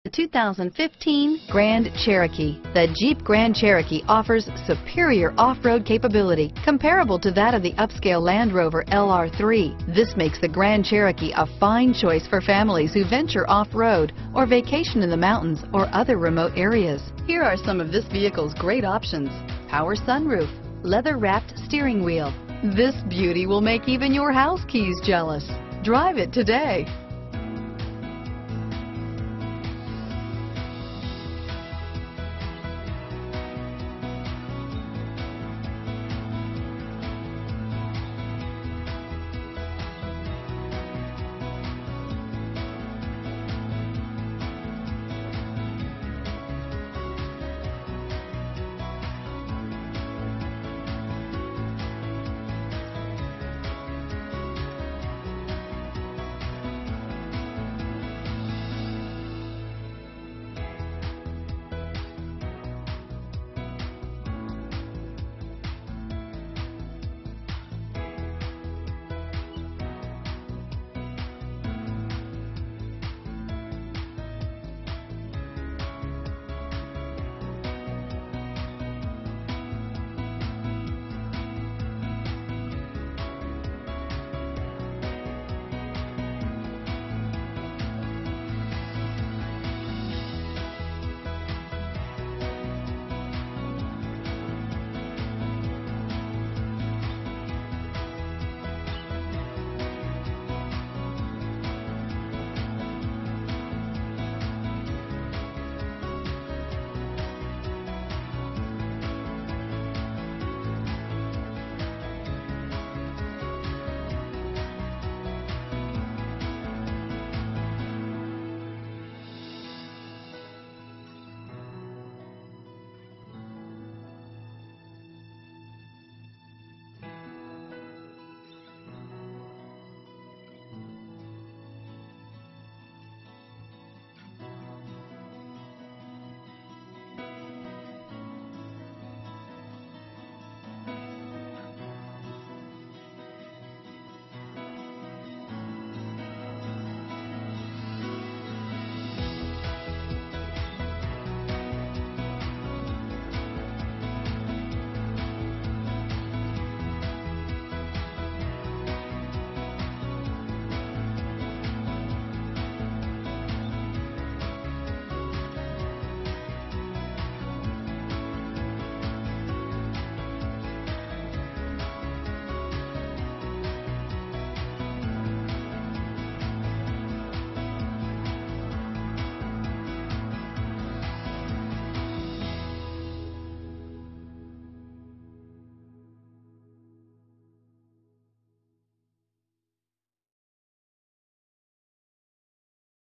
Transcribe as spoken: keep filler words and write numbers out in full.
The two thousand fifteen Grand Cherokee. The Jeep Grand Cherokee offers superior off-road capability comparable to that of the upscale Land Rover L R three. This makes the Grand Cherokee a fine choice for families who venture off-road or vacation in the mountains or other remote areas. Here are some of this vehicle's great options: power sunroof, leather-wrapped steering wheel. This beauty will make even your house keys jealous. Drive it today.